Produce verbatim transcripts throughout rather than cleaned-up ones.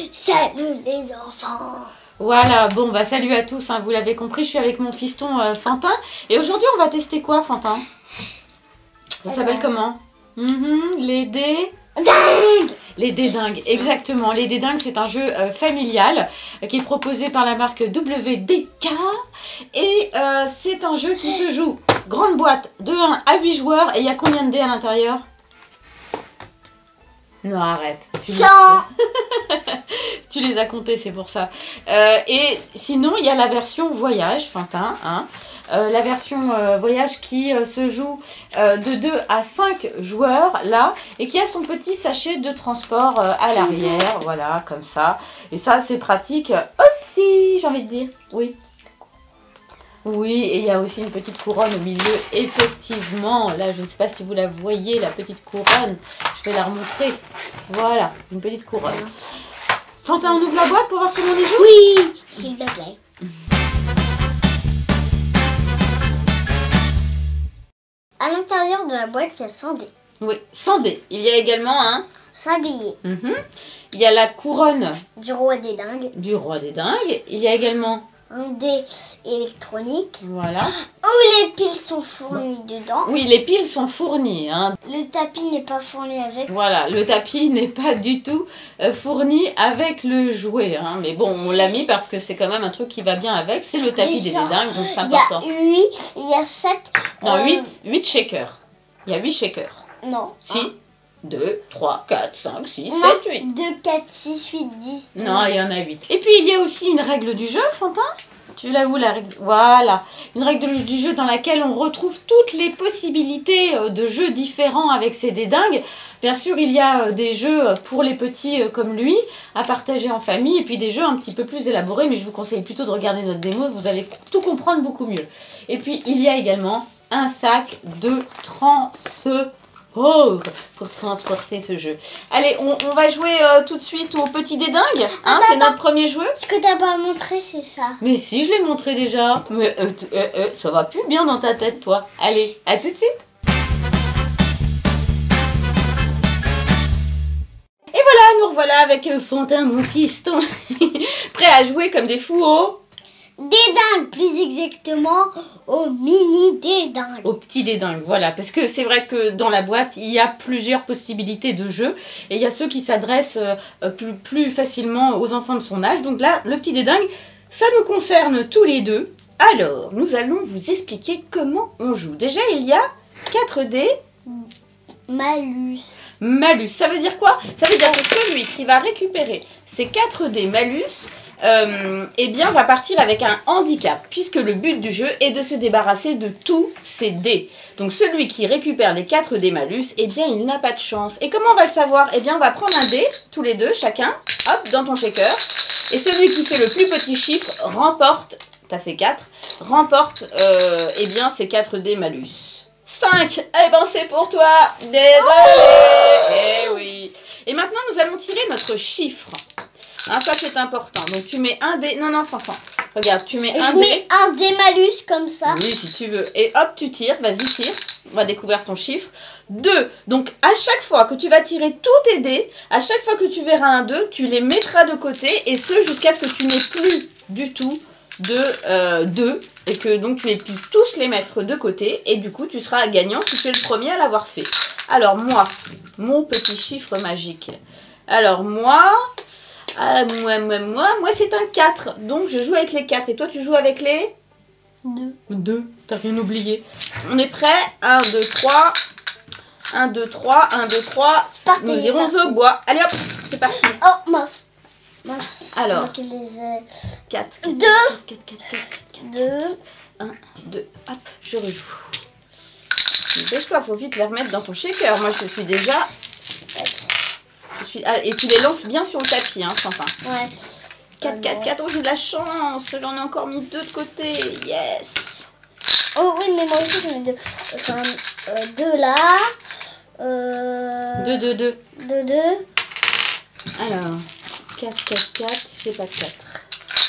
Salut les enfants. Voilà, bon bah salut à tous, hein, vous l'avez compris, je suis avec mon fiston euh, Fantin. Et aujourd'hui on va tester quoi, Fantin? Ça s'appelle comment? mm-hmm, Les dés... Dingue. Les dés dingues, exactement. Les dés dingues, c'est un jeu euh, familial euh, qui est proposé par la marque W D K. Et euh, c'est un jeu qui se joue grande boîte de un à huit joueurs. Et il y a combien de dés à l'intérieur? Non, arrête. Tu les... tu les as comptés, c'est pour ça. Euh, et sinon, il y a la version voyage, Fantin. Hein, euh, la version euh, voyage qui euh, se joue euh, de deux à cinq joueurs, là. Et qui a son petit sachet de transport euh, à l'arrière. Voilà, comme ça. Et ça, c'est pratique aussi, j'ai envie de dire. Oui. Oui, et il y a aussi une petite couronne au milieu, effectivement. Là, je ne sais pas si vous la voyez, la petite couronne. Je vais la remontrer. Voilà, une petite couronne. Fantin, on ouvre la boîte pour voir comment on y joue? Oui, s'il te plaît. À l'intérieur de la boîte, il y a cent dés. Oui, cent dés. Il y a également un... sablier. Mm-hmm. Il y a la couronne... du roi des dingues. Du roi des dingues. Il y a également... un dé électronique. Voilà. Où les piles sont fournies bon. dedans. Oui, les piles sont fournies. Hein. Le tapis n'est pas fourni avec. Voilà, le tapis n'est pas du tout euh, fourni avec le jouet. Hein. Mais bon, on l'a mis parce que c'est quand même un truc qui va bien avec. C'est le tapis des dingues, donc c'est important. Il y a huit, il y a sept. Non, euh... huit, huit shakers. Il y a huit shakers. Non. Si. un. deux, trois, quatre, cinq, six, non. sept, huit. deux, quatre, six, huit, dix. douze. Non, il y en a huit. Et puis, il y a aussi une règle du jeu, Fantin. Tu l'as où la règle? Voilà. Une règle du jeu dans laquelle on retrouve toutes les possibilités de jeux différents avec ces dés dingues. Bien sûr, il y a des jeux pour les petits comme lui, à partager en famille, et puis des jeux un petit peu plus élaborés, mais je vous conseille plutôt de regarder notre démo, vous allez tout comprendre beaucoup mieux. Et puis, il y a également un sac de transport. Oh, pour transporter ce jeu. Allez, on, on va jouer euh, tout de suite au petit dé dingue. Hein, c'est notre premier jeu. Ce que t'as pas montré, c'est ça. Mais si, je l'ai montré déjà. Mais euh, euh, euh, ça va plus bien dans ta tête, toi. Allez, à tout de suite. Et voilà, nous revoilà avec euh, Fantin, mon fiston. Prêt à jouer comme des fous au... dés dingues, plus exactement au mini dés dingues. Au petit dé dingue, voilà. Parce que c'est vrai que dans la boîte, il y a plusieurs possibilités de jeux. Et il y a ceux qui s'adressent euh, plus, plus facilement aux enfants de son âge. Donc là, le petit dé dingue, ça nous concerne tous les deux. Alors, nous allons vous expliquer comment on joue. Déjà, il y a quatre dés. Malus. Malus, ça veut dire quoi? Ça veut dire que celui qui va récupérer ces quatre dés malus... Euh, eh bien, va partir avec un handicap, puisque le but du jeu est de se débarrasser de tous ces dés. Donc, celui qui récupère les quatre dés malus, eh bien, il n'a pas de chance. Et comment on va le savoir? Eh bien, on va prendre un dé, tous les deux, chacun, hop, dans ton shaker. Et celui qui fait le plus petit chiffre remporte, t'as fait quatre, remporte, euh, eh bien, ces quatre dés malus. cinq, eh ben, c'est pour toi. Désolé. Eh oui. Et maintenant, nous allons tirer notre chiffre. Hein, ça c'est important. Donc tu mets un dé. Non, non, Fanfan. Regarde, tu mets Et un je dé. mets un dé malus comme ça. Oui, si tu veux. Et hop, tu tires. Vas-y, tire. On va découvrir ton chiffre. deux. Donc à chaque fois que tu vas tirer tous tes dés, à chaque fois que tu verras un deux, tu les mettras de côté. Et ce, jusqu'à ce que tu n'aies plus du tout de euh, deux. Et que donc tu aies pu tous les mettre de côté. Et du coup, tu seras gagnant si tu es le premier à l'avoir fait. Alors moi, mon petit chiffre magique. Alors moi... Ah, moi, moi, moi, moi c'est un quatre. Donc je joue avec les quatre. Et toi tu joues avec les deux. deux. T'as rien oublié. On est prêt? un, deux, trois. un, deux, trois. un, deux, trois. Partez, Nous irons partez. au bois. Allez hop, c'est parti. Oh, mince. Mince. Alors. Les ai... quatre. deux. quatre, quatre, quatre, quatre, quatre. deux. un, deux. Hop, je rejoue. Dépêche-toi, faut vite les remettre dans ton shaker. Moi je suis déjà... Je suis... Ah, et tu les lances bien sur le tapis, hein, Fantin. Ouais. quatre, quatre, quatre. Oh, j'ai de la chance. J'en ai encore mis deux de côté. Yes. Oh oui, mais moi aussi, je mets deux. Enfin, euh, deux là. Euh... deux, deux, deux. deux, deux. Alors, quatre, quatre, quatre. J'ai pas de quatre.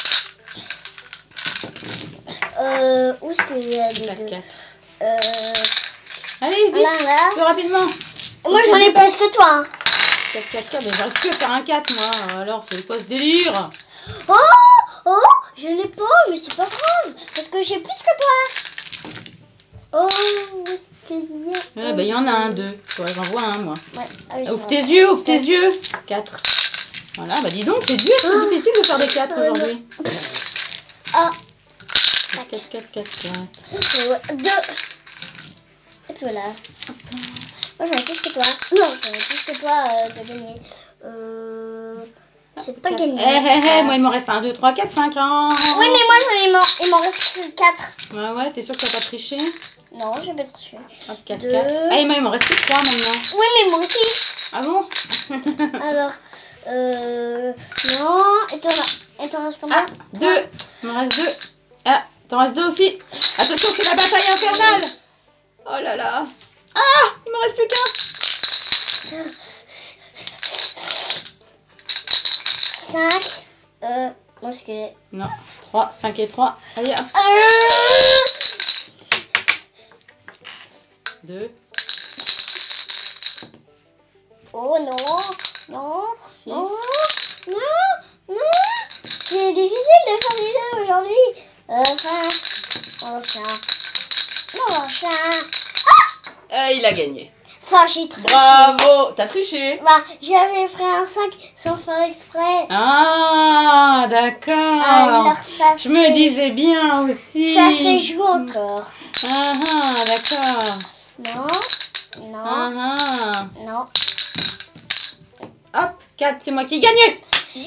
Euh, où est-ce qu'il y a J'ai des pas de deux quatre. euh... Allez, vite. Là, là. Plus rapidement. Moi, j'en ai plus que toi. Hein. quatre, quatre, quatre. Mais j'arrive plus à faire un quatre, moi. Alors, c'est quoi ce délire? Oh, oh, je l'ai pas, mais c'est pas grave. Parce que j'ai plus que toi. Oh, où est-ce qu'il y a? Ah, bah, il y en a un, deux. Ouais, j'en vois un, moi. Ouais. Ah, oui, Ouvre tes yeux, ouvre tes yeux. quatre. Voilà, bah dis donc, c'est dur, c'est Oh. difficile de faire des quatre Euh, aujourd'hui. Ah, quatre, quatre, quatre, quatre. ouais, deux. Et puis voilà. Moi, j'en ai plus que toi. Non, j'en ai plus que toi, euh, de gagner. Euh... C'est pas quatre. gagné. Eh, eh, eh, moi, il m'en reste un, deux, trois, quatre, cinq. Hein. Oui, mais moi, j'en ai, m'en- il m'en reste que quatre. Ouais, ouais, t'es sûr que t'as pas triché? Non, j'ai pas triché. Hop, quatre, Deux. quatre. Ah, et moi, il m'en reste que trois maintenant. Oui, mais moi aussi. Ah bon? Alors, euh... Non, et t'en as- et t'en restes combien? Ah, deux. Il m'en reste deux. Ah, t'en reste deux aussi. Attention, c'est la bataille infernale. Oh là là. Ah, il m'en reste plus qu'un. cinq. Euh... Moi, ce que... Non, trois, cinq et trois. Allez, hop. Euh... deux, Oh non, non, six. non, non, non. C'est difficile de faire des jeux aujourd'hui. Euh, Enfin, oh, chien. Non, chien. Euh, il a gagné. Enfin, j'ai triché. Bravo. T'as triché. Bah, j'avais pris un cinq sans faire exprès. Ah, d'accord. Alors, ça Je me c'est- disais bien aussi. Ça s'est joué encore. Ah, ah, d'accord. Non, non, Ah, ah. non. Hop, quatre, c'est moi qui ai gagné.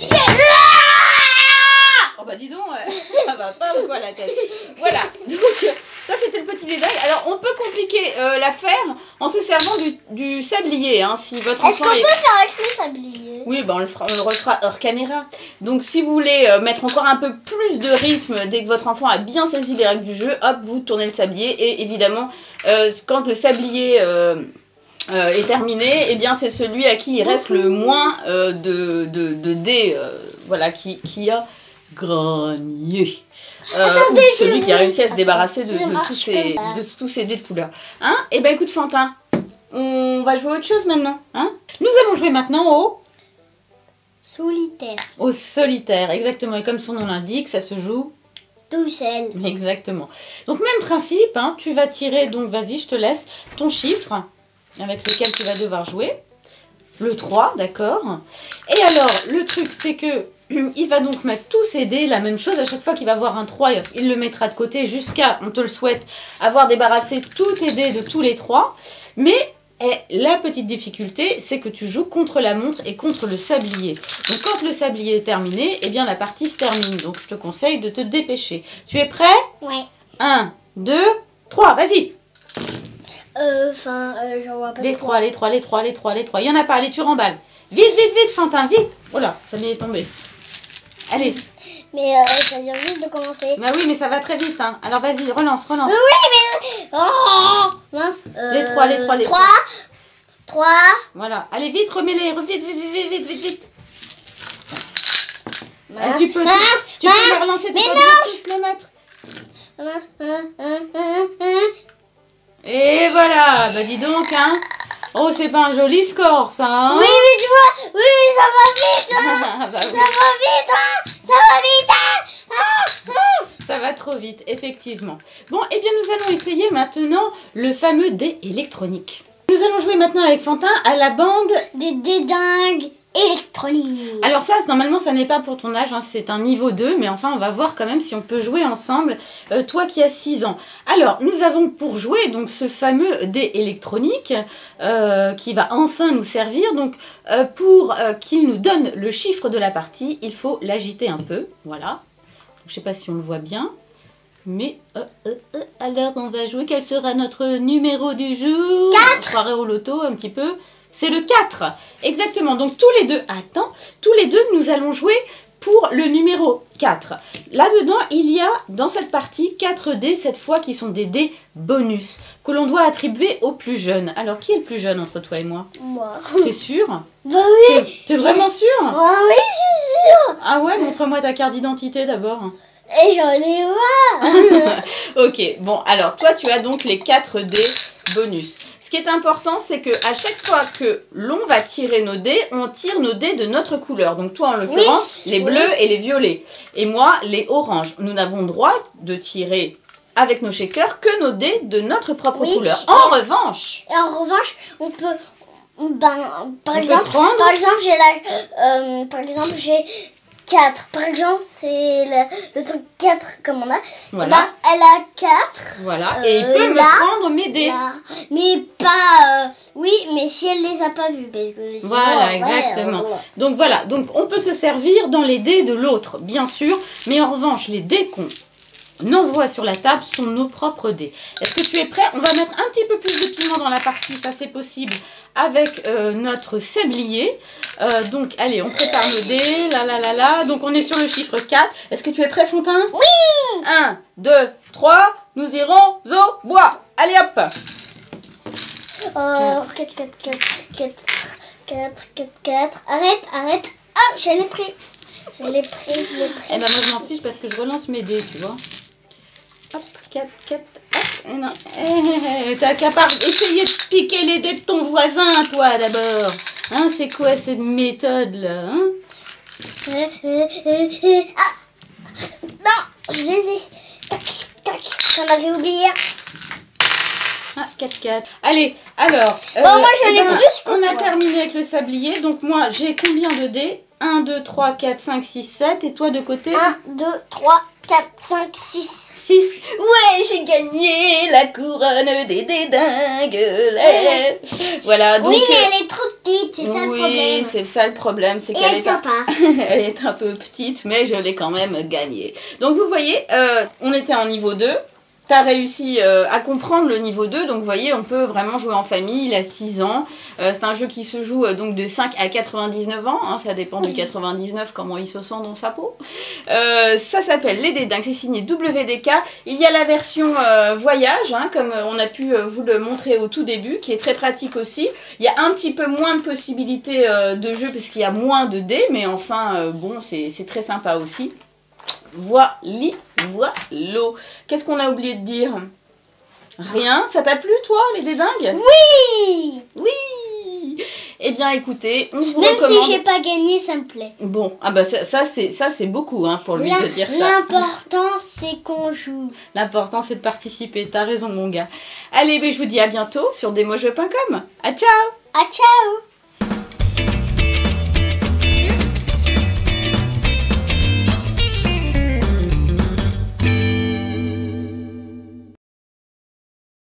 Oh bah dis donc, euh, ça va pas ou quoi la tête. Voilà, donc euh, ça c'était le petit détail. Alors on peut compliquer euh, l'affaire en se servant du, du sablier. Hein, si votre Est-ce enfant qu'on est... peut faire avec le sablier? Oui, bah on, le fera, on le refera hors caméra. Donc si vous voulez euh, mettre encore un peu plus de rythme dès que votre enfant a bien saisi les règles du jeu, hop, vous tournez le sablier. Et évidemment, euh, quand le sablier... Euh, Euh, est terminé, et eh bien c'est celui à qui il reste le moins euh, de, de, de dés, euh, voilà, qui, qui a gagné. Euh, Attendez, ou celui je qui a vais- réussi à se débarrasser de, Ça de marche tous ces, comme ça. de tous ces dés de couleur. Hein? Et ben écoute Fantin, on va jouer à autre chose maintenant. Hein? Nous allons jouer maintenant au... Solitaire. au solitaire, exactement. Et comme son nom l'indique, ça se joue... Tout seul. Exactement. Donc même principe, hein, tu vas tirer, donc vas-y, je te laisse, ton chiffre avec lequel tu vas devoir jouer. Le trois, d'accord. Et alors, le truc, c'est que il va donc mettre tous ses dés, la même chose. À chaque fois qu'il va voir un trois, il le mettra de côté jusqu'à, on te le souhaite, avoir débarrassé tous tes dés de tous les trois. Mais eh, la petite difficulté, c'est que tu joues contre la montre et contre le sablier. Donc quand le sablier est terminé, eh bien la partie se termine. Donc je te conseille de te dépêcher. Tu es prêt? Ouais. un, deux, trois, vas-y. Enfin, euh, j'en vois pas Les trop. trois, les trois, les trois, les trois, les trois. Il y en a pas, allez, tu remballes. Vite, vite, vite, Fantin, vite. Oh là, ça m'est tombé. Allez. Mais euh, ça vient juste de commencer. Bah oui, mais ça va très vite, hein. Alors vas-y, relance, relance. Oui, mais... Oh mince. Euh, Les trois, les trois, les trois. Trois. Voilà. Allez, vite, remets-les. Vite, vite, vite, vite, vite, vite, vite. Ah, Mince. tu peux, mince. tu, tu peux les mince. relancer, t'es Mais pas non. obligé de tous les mettre. Mince. Hum, hum, hum, hum. Et voilà, bah dis donc, hein. Oh, c'est pas un joli score, ça, hein. Oui, mais tu vois, oui, mais ça va vite, hein. Ah, bah Ça oui. va vite, hein. Ça va vite, hein. Ah, ah. Ça va trop vite, effectivement. Bon, eh bien, nous allons essayer maintenant le fameux dé électronique. Nous allons jouer maintenant avec Fantin à la bande. Des dédingues électroniques. Alors ça, normalement, ça n'est pas pour ton âge, hein, c'est un niveau deux, mais enfin, on va voir quand même si on peut jouer ensemble, euh, toi qui as six ans. Alors, nous avons pour jouer donc ce fameux dé électronique euh, qui va enfin nous servir. Donc, euh, pour euh, qu'il nous donne le chiffre de la partie, il faut l'agiter un peu, voilà. Je ne sais pas si on le voit bien. Mais, euh, euh, euh, alors on va jouer, quel sera notre numéro du jour? quatre. On croirait au loto un petit peu. C'est le quatre. Exactement, donc tous les deux, attends, tous les deux nous allons jouer pour le numéro quatre. Là-dedans, il y a dans cette partie quatre dés, cette fois qui sont des dés bonus, que l'on doit attribuer aux plus jeunes. Alors, qui est le plus jeune entre toi et moi? Moi. T'es sûr? Bah oui. T'es t'es vraiment sûr? Bah oui, je suis sûre. Ah ouais, montre-moi ta carte d'identité d'abord. Et j'en ai marre. Ok, bon, alors toi tu as donc les quatre dés bonus. Ce Ce qui est important, c'est que à chaque fois que l'on va tirer nos dés, on tire nos dés de notre couleur. Donc toi, en l'occurrence, oui. les bleus oui. et les violets. Et moi, les oranges. Nous n'avons droit de tirer avec nos shakers que nos dés de notre propre oui. couleur. En et, revanche... Et en revanche, on peut... Ben, par, on exemple, peut prendre... par exemple, j'ai la... Euh, par exemple, j'ai... quatre. Par exemple, c'est le, le truc quatre comme on a. Voilà. Et ben, elle a quatre. Voilà. Euh, et il peut là, me prendre mes dés. Là. Mais pas... Euh, oui, mais si elle les a pas vus. Parce que voilà, bon, exactement. Ouais, ouais. Donc voilà. Donc on peut se servir dans les dés de l'autre, bien sûr. Mais en revanche, les dés qu'on envoie sur la table sont nos propres dés. Est-ce que tu es prêt? On va mettre un petit peu plus de piment dans la partie. Ça, c'est possible. Avec euh, notre sablier. Euh, donc, allez, on prépare nos dés. Là, là, là, là. Donc, on est sur le chiffre quatre. Est-ce que tu es prêt, Fontaine? Oui! un, deux, trois. Nous irons au bois. Allez, hop! Euh, quatre, quatre, quatre, quatre, quatre, quatre, quatre. Arrête, arrête. Ah, je l'ai pris. Je l'ai pris, je l'ai pris. Eh ben, moi, je m'en fiche parce que je relance mes dés, tu vois. Hop, quatre, quatre. Eh non, eh, t'as qu'à pas essayer de piquer les dés de ton voisin, toi, d'abord. Hein, c'est quoi cette méthode-là, hein? euh, euh, euh, euh, ah, non, je les ai. Tac, tac, j'en avais oublié. Ah, quatre, quatre. Allez, alors. Bon, euh, moi, j'en ai eh ben, plus que On toi. a terminé avec le sablier. Donc, moi, j'ai combien de dés? un, deux, trois, quatre, cinq, six, sept. Et toi, de côté? un, deux, trois, quatre, cinq, six. six. Ouais, j'ai gagné la couronne des dédingues. Voilà. Donc, oui, mais elle est trop petite, c'est ça le problème. Oui, c'est ça le problème. C'est qu'elle est, est elle est un peu petite, mais je l'ai quand même gagnée. Donc, vous voyez, euh, on était en niveau deux. Tu as réussi euh, à comprendre le niveau deux, donc vous voyez, on peut vraiment jouer en famille, il a six ans. Euh, c'est un jeu qui se joue euh, donc de cinq à quatre-vingt-dix-neuf ans, hein, ça dépend du quatre-vingt-dix-neuf, comment il se sent dans sa peau. Euh, ça s'appelle Les Dédingues, c'est signé W D K. Il y a la version euh, voyage, hein, comme on a pu euh, vous le montrer au tout début, qui est très pratique aussi. Il y a un petit peu moins de possibilités euh, de jeu, parce qu'il y a moins de dés, mais enfin, euh, bon, c'est très sympa aussi. Voilà, voilà. Qu'est-ce qu'on a oublié de dire? Rien. Ça t'a plu, toi, les dédingues? Oui. Oui. Eh bien, écoutez, on vous Même recommande... si j'ai pas gagné, ça me plaît. Bon, ah bah ça, ça c'est ça c'est beaucoup, hein, pour lui de dire ça. L'important, c'est qu'on joue. L'important, c'est de participer. T'as raison, mon gars. Allez, ben, je vous dis à bientôt sur des mots jeux point com. À ciao. À ciao.